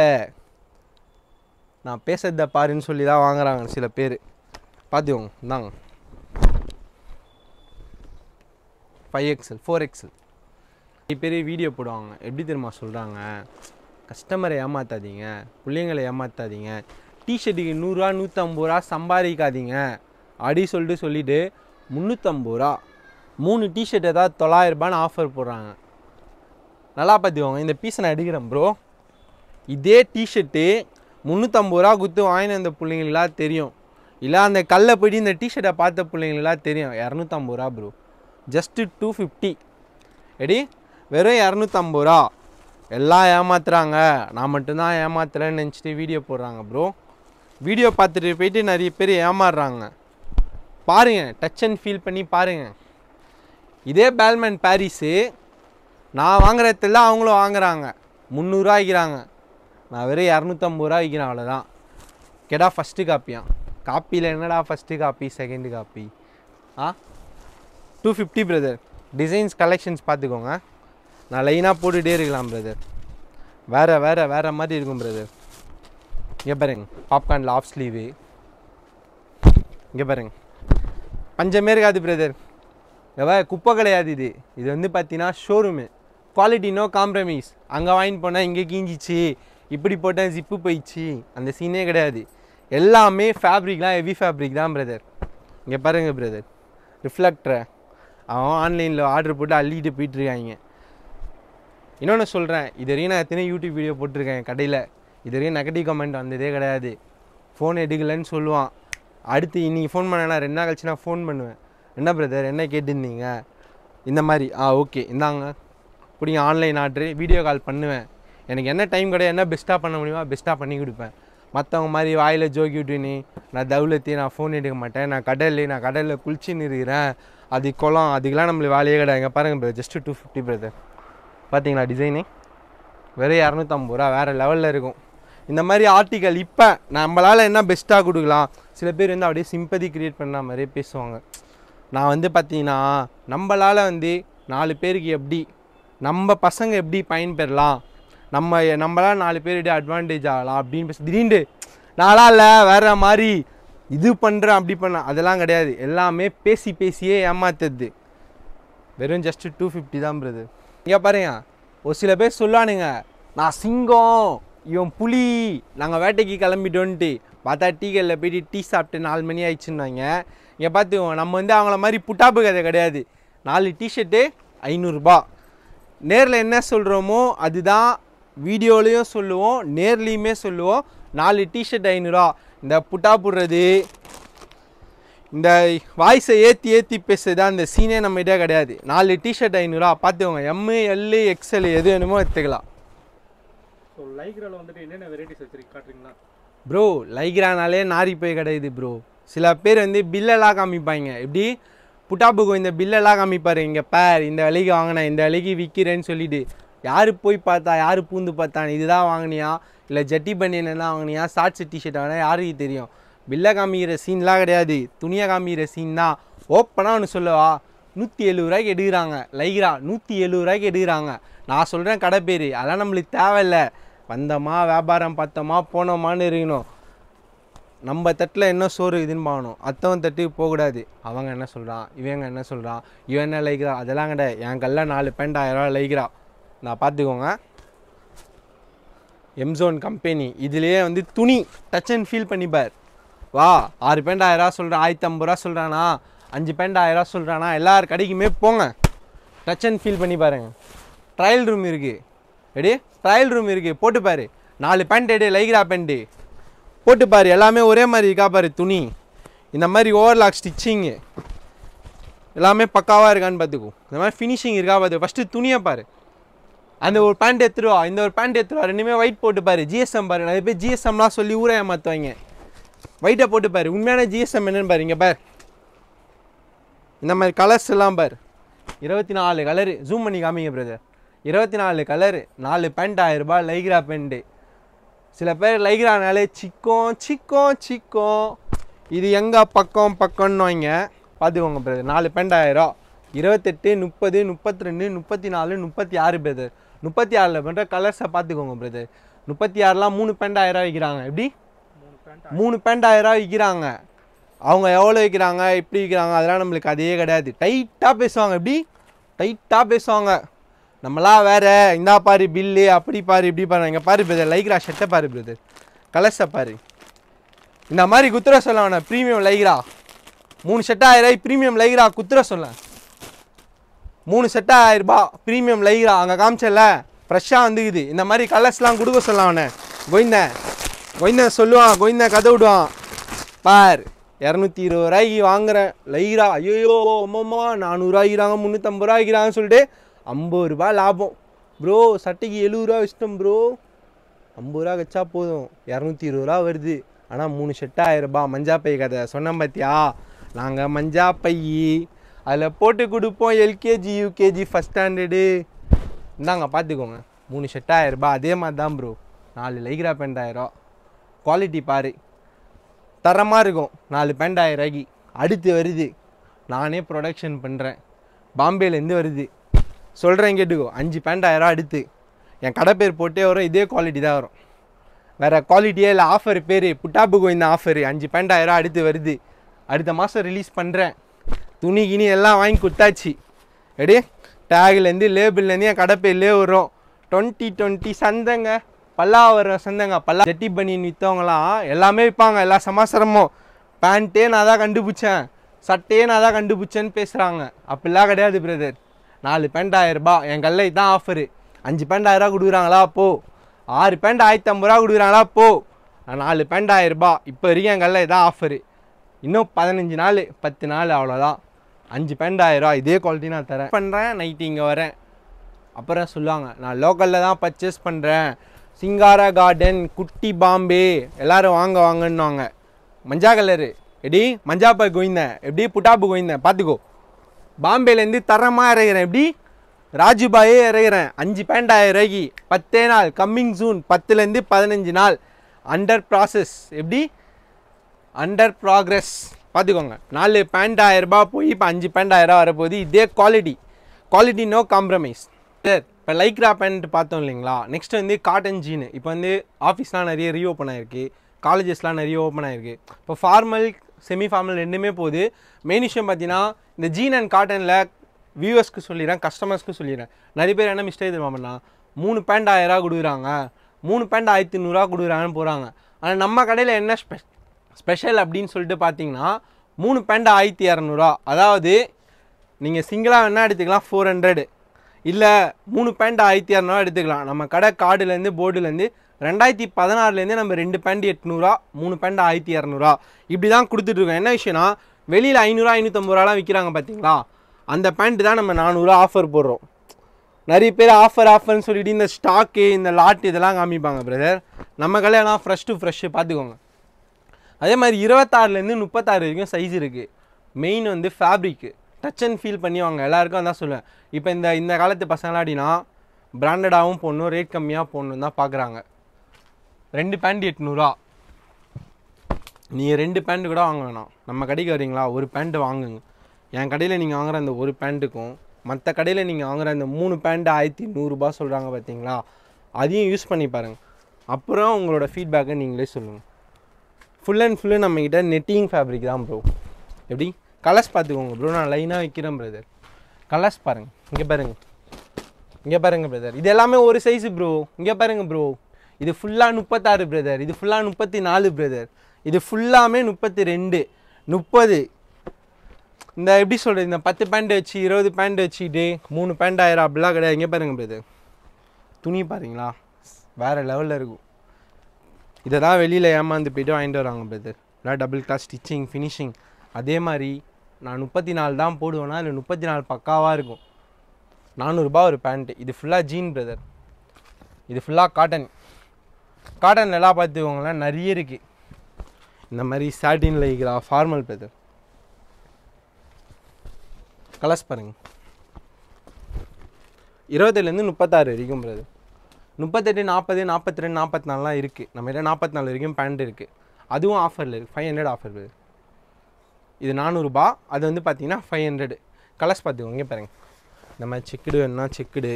நான் பேசுறத பாருன்னு சொல்லி தான் வாங்குறாங்க சில பேர். பார்த்துக்கோங்க. இந்தாங்க ஃபைவ் எக்ஸ்எல் ஃபோர் எக்ஸ்எல் பெரிய வீடியோ போடுவாங்க. எப்படி தெரியுமா சொல்கிறாங்க, கஸ்டமரை ஏமாற்றாதீங்க, பிள்ளைங்களை ஏமாற்றாதீங்க, டிஷர்ட்டுக்கு நூறுரூவா நூற்றம்பது ரூபா சம்பாதிக்காதீங்க அப்படி சொல்லிட்டு சொல்லிவிட்டு முந்நூற்றம்பது ரூபா மூணு டிஷர்ட் ஏதாவது தொள்ளாயிரரூபான்னு ஆஃபர் போடுறாங்க. நல்லா பார்த்துக்கோங்க, இந்த பீஸை நான் எடுக்கிறேன் ப்ரோ. இதே டிஷர்ட்டு முந்நூற்றம்பது ரூபா கொடுத்து வாங்கின அந்த பிள்ளைங்களுக்குலாம் தெரியும், இல்லை அந்த கல்லை போய்ட்டு இந்த டிஷர்ட்டை பார்த்த பிள்ளைங்களுக்குலாம் தெரியும். இரநூத்தம்பது ரூபா ப்ரோ, ஜஸ்ட்டு டூ ஃபிஃப்டி எடி, வெறும் இரநூத்தம்பது ரூபா. எல்லாம் ஏமாத்துறாங்க, நான் மட்டும்தான் ஏமாத்துறேன்னு நினச்சிட்டு வீடியோ போடுறாங்க ப்ரோ. வீடியோ பார்த்துட்டு போயிட்டு நிறைய பேர் ஏமாறுறாங்க. பாருங்கள், டச் அண்ட் ஃபீல் பண்ணி பாருங்கள். இதே பேல்மேன் பாரிஸு நான் வாங்குறதில்ல, அவங்களும் வாங்குறாங்க, முந்நூறுரூவா விற்கிறாங்க, நான் வெறும் இரநூத்தம்பது ரூபா விற்கிறேன், அவ்வளோதான். கேடா ஃபஸ்ட்டு காப்பியா, காப்பியில் என்னடா ஃபஸ்ட்டு காப்பி செகண்டு காப்பி? ஆ two fifty brother. Designs collections பார்த்துக்கோங்க, நான் லைனாக போட்டுகிட்டே இருக்கலாம் பிரதர். வேறு வேறு வேறு மாதிரி இருக்கும் பிரதர். இங்கே பாருங்க, பாப்கார்னில் ஆஃப் ஸ்லீவு. இங்கே பாருங்க, பஞ்சமே இருக்காது பிரதர். எவ்வளோ குப்பை கிடையாது இது. இது வந்து பார்த்தீங்கன்னா ஷோரூமு, குவாலிட்டி நோ காம்ப்ரமைஸ். அங்கே வாங்கிட்டு போனால் இங்கே கீஞ்சிச்சு, இப்படி போட்டால் ஜிப்பு போயிடுச்சு, அந்த சீனே கிடையாது. எல்லாமே ஃபேப்ரிக்லாம் ஹெவி ஃபேப்ரிக் தான் பிரதர். இங்கே பாருங்கள் பிரதர், ரிஃப்ளெக்டரை அவன் ஆன்லைனில் ஆர்டர் போட்டு அள்ளிட்டு போயிட்டுருக்காங்க. இன்னொன்று சொல்கிறேன், இது வரையும் நான் எத்தனை யூடியூப் வீடியோ போட்டிருக்கேன் கடையில், இது வரையும் நெகட்டிவ் கமெண்ட் வந்ததே கிடையாது. ஃபோன் எடுக்கலைன்னு சொல்லுவான், அடுத்து இன்றைக்கி ஃபோன் பண்ணேன்னா ரெண்டு நாள் கழிச்சு நான் ஃபோன் பண்ணுவேன், என்ன பிரதர் என்ன கேட்டுருந்தீங்க இந்த மாதிரி, ஆ ஓகே இந்தாங்க பிடிங்க ஆன்லைன் ஆர்டரு, வீடியோ கால் பண்ணுவேன். எனக்கு என்ன டைம் கிடையாது, என்ன பெஸ்ட்டாக பண்ண முடியுமோ பெஸ்ட்டாக பண்ணி கொடுப்பேன். மற்றவங்க மாதிரி வாயில் ஜோக்கி விட்டுன்னு நான் தௌலத்தி நான் ஃபோன் எடுக்க மாட்டேன், நான் கடலில் நான் கடலில் குளிச்சுன்னு இருக்கிறேன், அது குளம், அதுக்கெலாம் நம்மளுக்கு வேலையே கிடையாதுங்க. பாருங்கள் brother, just two fifty brother. பார்த்தீங்களா டிசைனு, வெறும் இரநூத்தம்பது ரூபா, வேறு லெவலில் இருக்கும். இந்த மாதிரி ஆர்டிக்கல் இப்போ நம்மளால் என்ன பெஸ்ட்டாக கொடுக்கலாம். சில பேர் வந்து அப்படியே சிம்பதி க்ரியேட் பண்ண மாதிரியே பேசுவாங்க. நான் வந்து பார்த்தீங்கன்னா நம்மளால் வந்து நாலு பேருக்கு எப்படி, நம்ம பசங்க எப்படி பயன்பெறலாம், நம்ம நம்மளால் நாலு பேர் எப்படி அட்வான்டேஜ் ஆகலாம் அப்படின்னு பேச, திடீர்னு நாளாக இல்லை வேறு மாதிரி இது பண்ணுறேன் அப்படி பண்ண, அதெல்லாம் கிடையாது. எல்லாமே பேசி பேசியே ஏமாத்துறது. வெறும் ஜஸ்ட்டு டூ ஃபிஃப்டி தான் பிரதர். இங்கே பாருங்க, ஒரு சில பேர் சொல்லுவானுங்க நான் சிங்கம், இவன் புலி, நாங்கள் வேட்டைக்கு கிளம்பிட்டோன்ட்டு, பார்த்தா டீ கடையில் போய்ட்டு டீ சாப்பிட்டு நாலு மணி ஆயிடுச்சுன்னாங்க. இங்கே பார்த்துக்கோங்க, நம்ம வந்து அவங்கள மாதிரி புட்டாப்பு கதை கிடையாது. நாலு டிஷர்ட்டு ஐநூறுரூபா. நேரில் என்ன சொல்கிறோமோ அதுதான் வீடியோலையும் சொல்லுவோம், நேர்லேயுமே சொல்லுவோம். நாலு டிஷர்ட் ஐநூறுரூவா. இந்த புட்டா போடுறது, இந்த வாய்ஸை ஏற்றி ஏற்றி பேசுறது, அந்த சீனே நம்மகிட்ட கிடையாது. நாலு டிஷர்ட் ஐநூறுரூவா. பார்த்துக்கோங்க, எம்மு எல்லு எக்ஸ்எல் எது வேணுமோ எடுத்துக்கலாம். ஸோ லைக்ராவில் வந்துட்டு என்னென்ன வெரைட்டிஸ் வச்சுருக்கு காட்டுறீங்களா ப்ரோ? லைக்ரானாலே நாரி போய் கிடையாது ப்ரோ. சில பேர் வந்து பில்லெல்லாம் காமிப்பாங்க, எப்படி புட்டாப்புக்கும் இந்த பில்லெல்லாம் காமிப்பார், இங்கே பேர் இந்த விலைக்கு வாங்கினேன், இந்த விலைக்கு விற்கிறேன்னு சொல்லிட்டு. யார் போய் பார்த்தா, யார் பூந்து பார்த்தான், இதுதான் வாங்கினியா இல்லை ஜட்டி பனியன்லாம் வாங்கினியா, ஷார்ட்ஸ் டிஷர்ட் வாங்கினா யாருக்கு தெரியும்? பில்லை காமிக்கிற சீன்லாம் கிடையாது, துணியை காமிக்கிற சீன் தான். ஓப்பனாக ஒன்று சொல்லவா, நூற்றி எழுபது ரூபாய்க்கு எடுக்கிறாங்க லைக்ரா, நூற்றி எழுபது ரூபாய்க்கு எடுக்கிறாங்க. நான் சொல்கிறேன் கடை பேர், அதெல்லாம் நம்மளுக்கு தேவையில்லை. வந்தோமா வியாபாரம் பார்த்தோமா போனோமான்னு இருக்கணும். நம்ம தட்டில் என்ன சோறு இதுன்னு பார்க்கணும், அத்தவன் தட்டுக்கு போகக்கூடாது. அவங்க என்ன சொல்கிறான், இவங்க என்ன சொல்கிறான், இவன் என்ன லைக்ரா, அதெல்லாம் கிடையாது. என் கல்ல நாலு பேண்ட் ஆயிரரூவா லைக்ரா. நான் பார்த்துக்கோங்க, எம்சோன் கம்பெனி. இதுலேயே வந்து துணி டச் அண்ட் ஃபீல் பண்ணிப்பார். வா, ஆறு பேண்ட் ஆயிரரூவா சொல்கிறேன், ஆயிரத்தி ஐம்பது ரூபா சொல்கிறானா, அஞ்சு பேண்ட் ஆயிரரூவா சொல்கிறானா, எல்லார் கடைக்குமே போங்க, டச் அண்ட் ஃபீல் பண்ணி பாருங்கள். ட்ரையல் ரூம் இருக்குது, எடி ட்ரையல் ரூம் இருக்குது, போட்டுப்பார். நாலு பேண்ட் எடு, லைக்ரா பேண்ட்டு போட்டுப்பார். எல்லாமே ஒரே மாதிரி இருக்கா பாரு துணி. இந்த மாதிரி ஓவர்லாக் ஸ்டிச்சிங்கு எல்லாமே பக்காவாக இருக்கான்னு பார்த்துக்கோ. இந்த மாதிரி ஃபினிஷிங் இருக்கா பார்த்து. ஃபஸ்ட்டு துணியை பாரு. அந்த ஒரு பேண்ட் எடுத்துருவா, இந்த ஒரு பேண்ட் எடுத்துருவா, ரெண்டுமே ஒயிட் போட்டுப்பார். ஜிஎஸ்எம் பாரு, நிறைய பேர் ஜிஎஸ்எம்லாம் சொல்லி ஊரே ஏமாற்றுவாங்க. ஒயிட்டை போட்டுப்பார், உண்மையான ஜிஎஸ்எம் என்னென்னு பாரு. இங்கே பார், இந்த மாதிரி கலர்ஸ் எல்லாம் பார், இருபத்தி நாலு கலரு. ஜூம் பண்ணி காமிங்க பிரதர், இருபத்தி நாலு கலரு. நாலு பேண்ட் ஆயிரரூபா லைக்ரா பேண்ட்டு. சில பேர் லைக்ரானாலே சிக்கோம் சிக்கோம் சிக்கோம், இது எங்கே பக்கம் பக்கம்னு வாங்க பார்த்துக்கோங்க பிரதர். நாலு பேண்ட் ஆயிரம், இருபத்தெட்டு முப்பது முப்பத்தி ரெண்டு முப்பத்தி நாலு முப்பத்தி ஆறு பிரதர். முப்பத்தி ஆறில் பண்ணுற கலர்ஸை பார்த்துக்கோங்க பிரதர். முப்பத்தி ஆறுலாம் மூணு பேண்ட் ஆயிரம் விற்கிறாங்க. எப்படி மூணு பேண்ட் ஆயிரம் விற்கிறாங்க? அவங்க எவ்வளோ விற்கிறாங்க, எப்படி விற்கிறாங்க, அதெல்லாம் நம்மளுக்கு அதையே கிடையாது. டைட்டாக பேசுவாங்க. எப்படி டைட்டாக பேசுவாங்க. நம்மளாம் வேறு இந்தா பாரு பில்லு அப்படி பாரு இப்படி பாரு. இங்கே பாரு பிரதர் லைக்ரா ஷர்ட்டை பாரு பிரதர், கலர்ஸை பாரு. இந்த மாதிரி குத்துற சொல்ல வேணா. ப்ரீமியம் லைக்ரா மூணு செட்டாக ஆயிரம் ப்ரீமியம் லைக்ரா குத்துற சொல்ல. மூணு செட்டாக ஆயிரரூபா ப்ரீமியம் லைக்ரா அங்கே காமிச்சல ஃப்ரெஷ்ஷாக வந்துக்குது. இந்த மாதிரி கலர்ஸ்லாம் கொடுக்க சொல்ல அவனை. கோவிந்தன் கோவிந்தன் சொல்லுவான், கோவிந்தன் கதை விடுவான். பார் இரநூத்தி இருபது ரூபாய்க்கு வாங்குறேன் லைக்ரா. ஐயோ அம்மம்மா நானூறுரூவாய்க்கிறாங்க முந்நூற்றம்பது ரூபாய்க்கிறாங்கன்னு சொல்லிட்டு ஐம்பது ரூபா லாபம் ப்ரோ. சட்டைக்கு எழுபது ரூபா வச்சிட்டோம் ப்ரோ. ஐம்பது ரூபா வச்சா போதும், இரநூத்தி இருபது ரூபா வருது. ஆனால் மூணு ஷர்ட்டு ஆயிரரூபா. மஞ்சா பை கதை சொன்னோம் பார்த்தியா? நாங்கள் மஞ்சா பை அதில் போட்டு கொடுப்போம். எல்கேஜி யூகேஜி ஃபஸ்ட் ஸ்டாண்டர்டு இந்தாங்க பார்த்துக்கோங்க. மூணு ஷர்ட்டு ஆயிரரூபா. அதே மாதிரி தான் ப்ரோ. நாலு லைக்ரா பேண்ட் ஆயிரம். குவாலிட்டி பாரு தரமாக இருக்கும். நாலு பேண்ட் ஆயிரரூபாய்க்கு அடுத்து வருது. நானே ப்ரொடக்ஷன் பண்ணுறேன், பாம்பேலேருந்து வருது. சொல்கிறேன் கேட்டுக்கோ. அஞ்சு பேண்ட் ஆயிரம் அடுத்து என் கடை பேர் போட்டே வரும். இதே குவாலிட்டி தான் வரும், வேறு குவாலிட்டியே இல்லை. ஆஃபர் பேர் புட்டாப்புக்கு இந்த ஆஃபரு. அஞ்சு பேண்ட் ஆயிரம் அடுத்து வருது. அடுத்த மாதம் ரிலீஸ் பண்ணுறேன். துணி கிணி எல்லாம் வாங்கி கொடுத்தாச்சு. எடி டேக்லேருந்து லேபிள்லேருந்து என் கடை பேர்லேயே வரும். டுவெண்ட்டி டுவெண்ட்டி சந்தைங்க, பல்லா வர சந்தைங்க. பல்லா ஜெட்டி பனியன் விற்றவங்களாம் எல்லாமே விற்பாங்க. எல்லா சமாசாரமும். பேண்ட்டே நான் தான் கண்டுபிடிச்சேன், சட்டையே நான் தான் கண்டுபிடிச்சேன்னு பேசுகிறாங்க. அப்படிலாம் கிடையாது பிரதர். நாலு பேண்ட் ஆயிரரூபா என் கல்லை தான் ஆஃபரு. அஞ்சு பேண்ட் ஆயிரரூபா கொடுக்குறாங்களா போ. ஆறு பேண்ட் ஆயிரத்தி ஐம்பது ரூபா கொடுக்குறாங்களா போ. நாலு பேண்ட் ஆயிரரூபா இப்போ வரைக்கும் என் கல்லை தான் ஆஃபரு. இன்னும் பதினஞ்சு நாள் பத்து நாள் அவ்வளோதான். அஞ்சு பேண்ட் ஆயிரரூபா இதே குவாலிட்டி நான் தரேன் பண்ணுறேன். நைட்டு இங்கே வரேன். அப்புறம் சொல்லுவாங்க நான் லோக்கலில் தான் பர்ச்சேஸ் பண்ணுறேன், சிங்காரா கார்டன் குட்டி பாம்பே எல்லோரும் வாங்க வாங்கன்னுவாங்க. மஞ்சா கலரு எப்படி மஞ்சாப்பா கோயிந்தேன், எப்படி புட்டாப்பு கோயிந்தேன் பார்த்துக்கோ. பாம்பேலேருந்து தரமாக இறங்குறேன். எப்படி ராஜுபாயே இறங்குறேன். அஞ்சு பேண்ட் ஆயிரம் ரூபாய்க்கு பத்தே நாள். கம்மிங் ஜூன் பத்துலேருந்து பதினஞ்சு நாள். Under process. எப்படி அண்டர் ப்ராக்ரஸ் பார்த்துக்கோங்க. நாலு பேண்ட் ஆயிரரூபா போய் இப்போ அஞ்சு பேண்ட் ஆயிரரூபா வரப்போகுது. இதே quality quality no compromise. Sir இப்போ லைக்ரா பேண்ட் பார்த்தோம் இல்லைங்களா. நெக்ஸ்ட் வந்து காட்டன் ஜீனு. இப்போ வந்து ஆஃபீஸ்லாம் நிறைய ரீஓப்பன் ஆகிருக்கு, காலேஜஸ்லாம் நிறைய ஓப்பன் ஆகிருக்கு. இப்போ ஃபார்மல் செமி ஃபார்மல் ரெண்டுமே போகுது. மெயின் விஷயம் பார்த்தீங்கன்னா இந்த ஜீன் அண்ட் காட்டனில் வியூவர்ஸ்க்கு சொல்லிடுறேன், கஸ்டமர்ஸ்க்கு சொல்லிடுறேன். நிறைய பேர் என்ன மிஸ்டேக் தெரியுமா பண்ணால் மூணு பேண்ட் ஆயிரரூவா கொடுக்குறாங்க, மூணு பேண்ட் ஆயிரத்தி நூறுரூவா கொடுக்குறாங்கன்னு போகிறாங்க. ஆனால் நம்ம கடையில் என்ன ஸ்பெ ஸ்பெஷல் அப்படின்னு சொல்லிட்டு பார்த்தீங்கன்னா மூணு பேண்ட் ஆயிரத்தி இரநூறுவா. அதாவது நீங்கள் சிங்கிளாக வேணால் எடுத்துக்கலாம் ஃபோர் ஹண்ட்ரடு, இல்லை மூணு பேண்ட் ஆயிரத்தி இரநூறுவா எடுத்துக்கலாம். நம்ம கடை கார்டுலேருந்து போர்டுலேருந்து ரெண்டாயிரத்தி பதினாறுலேருந்து நம்ம ரெண்டு பேண்ட் எட்நூறுவா, மூணு பேண்ட் ஆயிரத்தி இரநூறுவா இப்படி தான் கொடுத்துட்ருக்கோம். என்ன விஷயம்னா வெளியில் ஐநூறுரூவா ஐநூற்றம்பது ரூபாலாம் விற்கிறாங்க பார்த்தீங்களா, அந்த பேண்ட்டு தான் நம்ம நானூறுரூவா ஆஃபர் போடுறோம். நிறைய பேர் ஆஃபர் ஆஃபர்னு சொல்லிட்டு இந்த ஸ்டாக்கு இந்த லாட்டு இதெல்லாம் காமிப்பாங்க பிரதர். நம்ம கல்யாணம் ஃப்ரெஷ் டு ஃப்ரெஷ்ஷு பார்த்துக்கோங்க. அதே மாதிரி இருபத்தாறுலேருந்து முப்பத்தாறு வரைக்கும் சைஸ் இருக்குது. மெயின் வந்து ஃபேப்ரிக்கு டச் அண்ட் ஃபீல் பண்ணி வாங்க. எல்லாருக்கும் அதான் சொல்லுவேன். இப்போ இந்த இந்த காலத்து பசங்களாம் அப்படின்னா பிராண்டடாகவும் போடணும், ரேட் கம்மியாக போடணும் தான் பார்க்குறாங்க. ரெண்டு பேண்ட் எட்நூறுவா. நீங்கள் ரெண்டு பேண்ட்டு கூட வாங்க வேணாம், நம்ம கடைக்கு வரீங்களா ஒரு பேண்ட்டு வாங்குங்க. என் கடையில் நீங்கள் வாங்குகிற அந்த ஒரு பேண்ட்டுக்கும் மற்ற கடையில் நீங்கள் வாங்குகிற அந்த மூணு பேண்ட்டு ஆயிரத்தி நூறுரூபா சொல்கிறாங்க பார்த்தீங்களா, அதையும் யூஸ் பண்ணி பாருங்கள். அப்புறம் உங்களோட ஃபீட்பேக்கை நீங்களே சொல்லுங்கள். ஃபுல் அண்ட் ஃபுல்லு நம்மக்கிட்ட நெட்டிங் ஃபேப்ரிக் தான் ப்ரோ. எப்படி கலர்ஸ் பார்த்துக்கோங்க ப்ரோ. நான் லைனாக வைக்கிறேன் பிரதர். கலர்ஸ் பாருங்கள், இங்கே பாருங்கள், இங்கே பாருங்கள் பிரதர். இது எல்லாமே ஒரு சைஸு ப்ரோ. இங்கே பாருங்கள் ப்ரோ, இது ஃபுல்லாக முப்பத்தாறு பிரதர், இது ஃபுல்லாக முப்பத்தி நாலு பிரதர், இது ஃபுல்லாமே முப்பத்தி ரெண்டு முப்பது. இந்த எப்படி சொல்கிறது, இந்த பத்து பேண்ட் வச்சு இருபது பேண்ட் வச்சுக்கிட்டு மூணு பேண்ட் ஆயிரம் அப்படிலாம் கிடையாது. இங்கே பாருங்கள் பிரதர், துணி பாருங்களா வேறு லெவலில் இருக்கும். இதை தான் வெளியில் ஏமாந்து போய்ட்டு வாங்கிட்டு வராங்க பிரதர். இல்லை டபுள் கிளாஸ் ஸ்டிச்சிங் ஃபினிஷிங். அதே மாதிரி நான் முப்பத்தி நாலு தான் போடுவேன்னா இல்லை முப்பத்தி நாலு பக்காவாக இருக்கும். நானூறுரூபா ஒரு பேண்ட்டு. இது ஃபுல்லாக ஜீன் பிரதர், இது ஃபுல்லாக காட்டன். காட்டன் எல்லாம் பார்த்துக்கோங்களேன் நிறைய இருக்குது. இந்த மாதிரி சாட்டினில் இருக்கிறா ஃபார்மல் பிரதர். கலர்ஸ் பாருங்கள், இருபத்தேழுலேருந்து முப்பத்தாறு வரைக்கும் பிரதர். முப்பத்தெட்டு நாற்பது நாற்பத்தி ரெண்டு நாற்பத்தி நாலுலாம் இருக்குது. நம்மகிட்ட நாற்பத்தி நாலு வரைக்கும் பேண்ட் இருக்குது. அதுவும் ஆஃபரில் இருக்குது. Five hundred offer brother. இது நானூறுரூபா, அது வந்து பார்த்தீங்கன்னா ஃபைவ் ஹண்ட்ரடு. கலர்ஸ் பார்த்துக்கோங்க. இங்கே பாருங்கள், இந்த மாதிரி செக்குடு வேணுன்னா செக்குடு.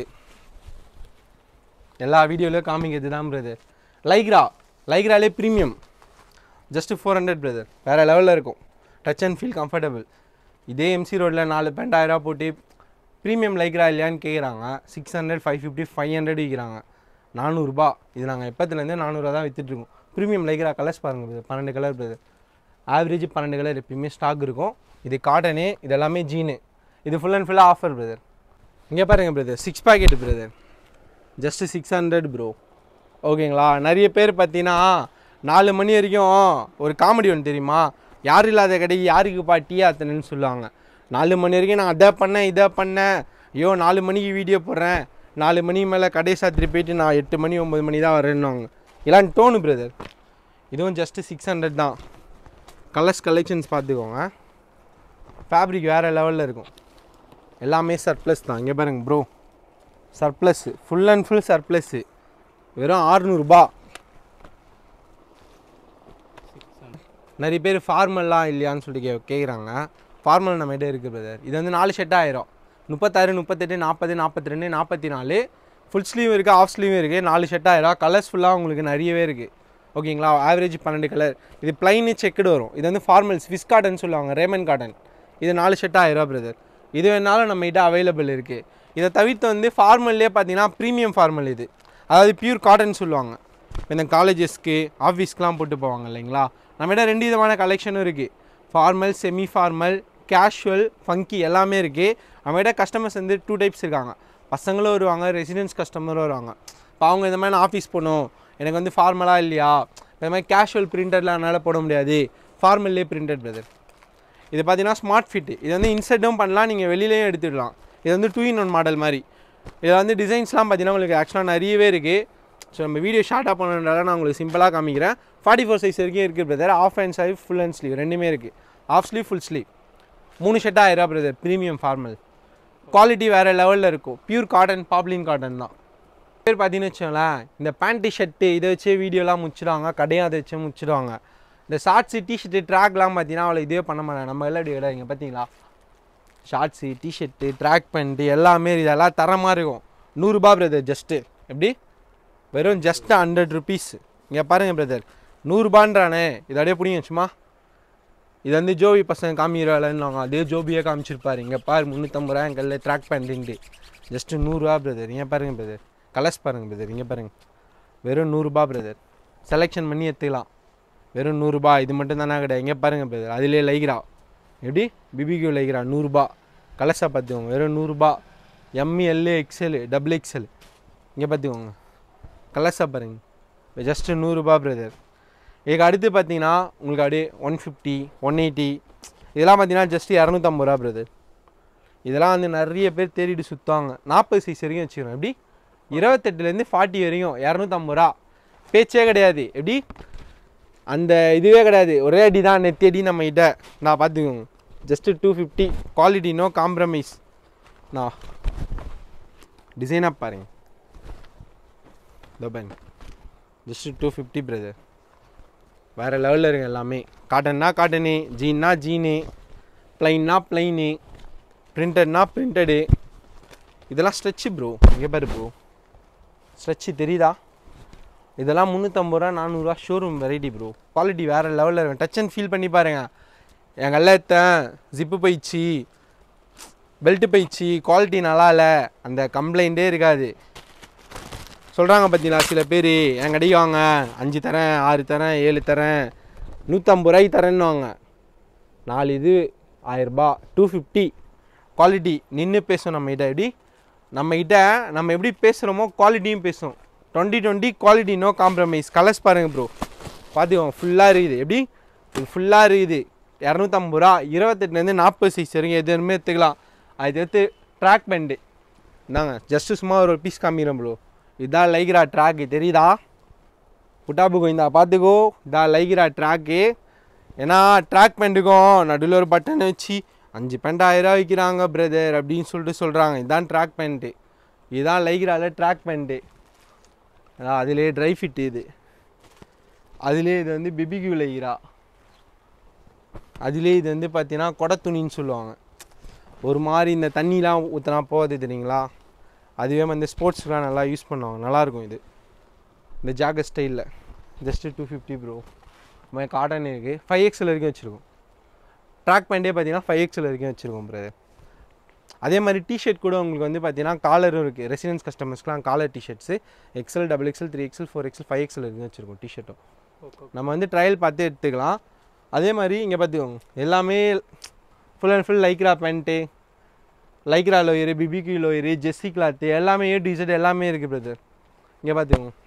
எல்லா வீடியோலையும் காமிக்கிறது தான் பிரதர். லைக்ரா லைக்ராலே premium just four hundred brother. வேறு லெவலில் இருக்கும். Touch and feel comfortable. இதே எம்சி ரோட்டில் நாலு பேண்ட் ஆயிரரூவா போட்டு ப்ரீமியம் லைக்ரா இல்லையான்னு கேட்குறாங்க. Six hundred five fifty five hundred விற்கிறாங்க. நானூறுரூபா. இது நாங்கள் எப்பத்துலேருந்தே நானூறுரூவா தான் விற்றுட்ருக்கோம். ப்ரீமியம் லைக்ரா கலர்ஸ் பாருங்கள் பிரதர், பன்னெண்டு கலர் பிரதர். ஆவரேஜ் பன்னெண்டு கலர் எப்பயுமே ஸ்டாக் இருக்கும். இது காட்டனு, இது எல்லாமே ஜீனு. இது ஃபுல் அண்ட் ஃபுல்லாக ஆஃபர் பிரதர். இங்கே பாருங்கள் brother, six packet brother, just six hundred bro. ஓகேங்களா? நிறைய பேர் பார்த்தீங்கன்னா நாலு மணி வரைக்கும் ஒரு காமெடி ஒன்று தெரியுமா, யார் இல்லாத கடைக்கு யாருக்குப்பா டீ ஆத்தணுன்னு சொல்லுவாங்க. நாலு மணி வரைக்கும் நான் அதை பண்ணேன் இதை பண்ணேன், ஐயோ நாலு மணிக்கு வீடியோ போடுறேன், நாலு மணி மேலே கடை சாத்திரி போயிட்டு நான் எட்டு மணி ஒம்பது மணி தான் வரேன்னுவாங்க. இல்லான்னு டோனு பிரதர். இதுவும் ஜஸ்ட்டு சிக்ஸ் ஹண்ட்ரட் தான். கலர்ஸ் கலெக்ஷன்ஸ் பார்த்துக்கோங்க. ஃபேப்ரிக் வேறு லெவலில் இருக்கும். எல்லாமே சர்ப்ளஸ் தான். இங்கே பாருங்கள் bro, surplus, full and full surplus, வெறும் ஆறுநூறுபா. நிறைய பேர் ஃபார்மல்லாம் இல்லையான்னு சொல்லிட்டு கே கேட்குறாங்க. ஃபார்மல் நம்மகிட்ட இருக்குது பிரதர். இது வந்து நாலு ஷர்ட் ஆயிரும். முப்பத்தாறு முப்பத்தெட்டு நாற்பது நாற்பத்தி ரெண்டு நாற்பத்தி நாலு ஃபுல் ஸ்லீவ் இருக்குது, ஆஃப் ஸ்லீவும் இருக்குது. நாலு ஷர்ட் ஆயிரும். கலர்ஸ் ஃபுல்லாக உங்களுக்கு நிறையவே இருக்குது. ஓகேங்களா? ஆவரேஜ் பன்னெண்டு கலர். இது பிளைனு செக்குடு வரும். இது வந்து ஃபார்மல்ஸ் ஸ்விஸ் காட்டன் சொல்லுவாங்க, ரேமன் காட்டன். இது நாலு ஷர்ட் ஆயிரம் பிரதர். இது வேணாலும் நம்மகிட்ட அவைலபிள் இருக்குது. இதை தவிர்த்து வந்து ஃபார்மல்லே பார்த்தீங்கன்னா ப்ரீமியம் ஃபார்மல், இது அதாவது பியூர் காட்டன் சொல்லுவாங்க. இந்த காலேஜஸ்க்கு ஆஃபீஸ்க்கெலாம் போட்டு போவாங்க இல்லைங்களா? நம்மகிட்ட ரெண்டு விதமான கலெக்ஷனும் இருக்குது. Formal, semi formal, casual, funky எல்லாமே இருக்குது. நம்மகிட்ட கஸ்டமர்ஸ் வந்து டூ டைப்ஸ் இருக்காங்க. பசங்களும் வருவாங்க, ரெசிடென்ஸ் கஸ்டமரும் வருவாங்க. இப்போ அவங்க இந்த மாதிரி நான் ஆஃபீஸ் போகணும், எனக்கு வந்து ஃபார்மலாக இல்லையா, இந்த மாதிரி கேஷுவல் பிரிண்டரில் என்னால் போட முடியாது, ஃபார்மல்லே பிரிண்டட் பிரதர். இது பார்த்தீங்கன்னா ஸ்மார்ட் ஃபிட்டு. இது வந்து இன்செட்டும் பண்ணலாம், நீங்கள் வெளியிலேயும் எடுத்துடலாம். இது வந்து டூ இன் ஒன் மாடல் மாதிரி. இதில் வந்து டிசைன்ஸ்லாம் பார்த்தீங்கன்னா உங்களுக்கு ஆக்சுவலாக நிறையவே இருக்குது. ஸோ நம்ம வீடியோ ஷார்ட்டாக பண்ணுறதுனால நான் உங்களுக்கு சிம்பிளாக காமிக்கிறேன். ஃபார்ட்டி ஃபோர் சைஸ் வரைக்கும் இருக்குது brother. Half hand sleeve, full hand sleeve ரெண்டுமே இருக்குது. ஆஃப் ஸ்லீவ், ஃபுல் ஸ்லீவ், மூணு ஷர்ட்டாக ஆயிரம் பிரதர். ப்ரீமியம் ஃபார்மல் குவாலிட்டி வேறு லெவலில் இருக்கும். பியூர் காட்டன், பாப்லின் காட்டன் தான். பேர் பார்த்தீங்கன்னு வச்சோங்களேன், இந்த பேண்ட்டு ஷர்ட்டு இதை வச்சு வீடியோலாம் முடிச்சிடுவாங்க, கடையும் அதை வச்சு முடிச்சிடுவாங்க. இந்த ஷார்ட்ஸு, டிஷர்ட்டு, ட்ராக்லாம் பார்த்தீங்கன்னா அவ்வளோ இதே பண்ண மாட்டாங்க. நம்ம எல்லாம் இப்படி கிடையாது. இங்கே பார்த்தீங்களா, ஷார்ட்ஸு, டிஷர்ட்டு, ட்ராக் பேண்ட்டு எல்லாமே இதெல்லாம் தரமாக இருக்கும். நூறுரூபா பிரதர். ஜஸ்ட்டு எப்படி வெறும் ஜஸ்ட்டு ஹண்ட்ரட் ருபீஸ். இங்கே பாருங்கள் பிரதர், நூறுரூபான்றானே, இது அப்படியே பிடிங்க சும்மா. இது வந்து ஜோபி பசங்க காமிக்கிறாங்கன்னு அதே ஜோபியே காமிச்சிருப்பாரு. இங்கே பாரு முந்நூற்றம்பது ரூபா எங்கள் ட்ராக் பேண்ட்டு ஜஸ்ட்டு நூறுரூவா பிரதர். இங்கே பாருங்கள் பிரதர், கலர்ஸ் பாருங்கள் பிரதர். இங்கே பாருங்கள், வெறும் நூறுரூபா பிரதர். செலெக்ஷன் பண்ணி எடுத்துக்கலாம். வெறும் நூறுரூபா. இது மட்டும் தானே கிடையாது. இங்கே பாருங்கள் பிரதர், அதிலே லைக்ரா, எப்படி பிபிக்யூ லைக்ரா நூறுரூபா. கலர்ஸாக பார்த்துக்கோங்க, வெறும் நூறுரூபா. M, L, XL, double XL. இங்கே பார்த்துக்கோங்க, கலர்ஸாக பாருங்கள், ஜஸ்ட்டு நூறுரூபா பிரதர். இதுக்கு அடுத்து பார்த்தீங்கன்னா உங்களுக்கு அப்படியே ஒன் ஃபிஃப்டி, ஒன் எயிட்டி இதெல்லாம் பார்த்தீங்கன்னா ஜஸ்ட்டு இரநூத்தம்பது ரூபா பிரதர். இதெல்லாம் வந்து நிறைய பேர் தேடிட்டு சுற்றுவாங்க. நாற்பது சைஸ் வரைக்கும் வச்சுக்கிறோம். எப்படி இருபத்தெட்டுலேருந்து ஃபார்ட்டி வரையும் இரநூத்தம்பது ரூபா. பேச்சே கிடையாது. எப்படி அந்த இதுவே கிடையாது, ஒரே அடி தான், நெத்தி அடி நம்மகிட்ட. நான் பார்த்துக்கோங்க, just two fifty. Quality no compromise. நான் டிசைனாக பாருங்கள், தோபன் ஜஸ்ட்டு டூ ஃபிஃப்டி பிரதர். வேறு லெவலில் இருங்க எல்லாமே. காட்டன்னா காட்டனு, ஜீன்னா ஜீனு, ப்ளைன்னா ப்ளைனு, பிரிண்டட்னா பிரிண்டடு. இதெல்லாம் ஸ்ட்ரெச்சு ப்ரோ. இங்கே பாரு ப்ரோ, ஸ்ட்ரெச்சு தெரியுதா? இதெல்லாம் முந்நூற்றம்பது ரூபா, நானூறுரூவா ஷோரூம் வெரைட்டி ப்ரோ. குவாலிட்டி வேறு லெவலில் இருக்கும். டச் அண்ட் ஃபீல் பண்ணி பாருங்கள். என் கல்லத்தேன் ஜிப்பு போயிடுச்சு, பெல்ட்டு போயிடுச்சு, குவாலிட்டி நல்லா இல்லை, அந்த கம்ப்ளைண்ட்டே இருக்காது. சொல்கிறாங்க பார்த்தீங்களா சில பேர், என் கடைக்கு வாங்க, அஞ்சு தரேன், ஆறு தரேன், ஏழு தரேன், நூற்றம்பது ரூபாய்க்கு தரேன்னுவாங்க. நாலு இது ஆயிரரூபா. Two fifty. குவாலிட்டி நின்று பேசும் நம்மகிட்ட. எப்படி நம்மகிட்ட நம்ம எப்படி பேசுகிறோமோ குவாலிட்டியும் பேசும். Twenty twenty quality no compromise. Colours பாருங்கள் ப்ரோ, பார்த்துக்கோங்க. ஃபுல்லாக இருக்குது. எப்படி இது ஃபுல்லாக இருக்குது. இரநூத்தம்பது ரூபா. இருபத்தெட்டுலேருந்து நாற்பது சைஸ் வரைக்கும் எதுவுமே எடுத்துக்கலாம். அது எடுத்து ட்ராக் பேண்ட்டு இந்தாங்க, ஜஸ்ட்டு சும்மா ஒரு பீஸ் காமிக்கிறேன் ப்ரோ. இதுதான் லைக்ரா ட்ராக்கு, தெரியுதா? புட்டாபு கோயிந்தா பார்த்துக்கோ, இதான் லைக்ரா ட்ராக்கு. ஏன்னா ட்ராக் பேண்ட்டுக்கும் நடுவில் ஒரு பட்டன் வச்சு அஞ்சு பேண்ட் ஆயிரம் விற்கிறாங்க பிரதர் அப்படின்னு சொல்லிட்டு சொல்கிறாங்க. இதுதான் ட்ராக் பேண்ட்டு. இதுதான் லைக்ராவில் ட்ராக் பேண்ட்டு. அதான் அதிலே ட்ரை ஃபிட்டு. இது அதிலே இது வந்து பிபிக்யூ லைக்ரா. அதிலே இது வந்து பார்த்தீங்கன்னா கொடை துணின்னு சொல்லுவாங்க. ஒரு மாதிரி இந்த தண்ணிலாம் ஊற்றினா போகாது தெரியுங்களா? அதுவே வந்து ஸ்போர்ட்ஸ்லாம் நல்லா யூஸ் பண்ணுவாங்க. நல்லாயிருக்கும் இது, இந்த ஜாக்கெட் ஸ்டைலில். Just two fifty bro. மாதிரி காட்டன் இருக்குது. ஃபைவ் எக்ஸில் வரைக்கும் வச்சுருக்கோம். ட்ராக் பேண்ட்டே பார்த்தீங்கன்னா ஃபைவ் எக்ஸில் வரைக்கும் வச்சுருக்கோம் பிரதர். அதே மாதிரி டிஷர்ட் கூட உங்களுக்கு வந்து பார்த்தீங்கன்னா காலரும் இருக்குது. ரெசிடென்ஸ் கஸ்டமர்ஸ்க்குலாம் collar t-shirts XL double XL three XL four XL five XL இருந்து வச்சுருக்கோம் டிஷர்ட்டும். நம்ம வந்து ட்ரையல் பார்த்து எடுத்துக்கலாம். அதே மாதிரி இங்கே பார்த்துக்கோங்க எல்லாமே full and full lycra pant, lycra lower, BBQ lower, ஜெஸ்ஸி கிளாத்து எல்லாமே ஏ டிஷர்ட் எல்லாமே இருக்குது பிரதர். இங்கே பார்த்துக்கோங்க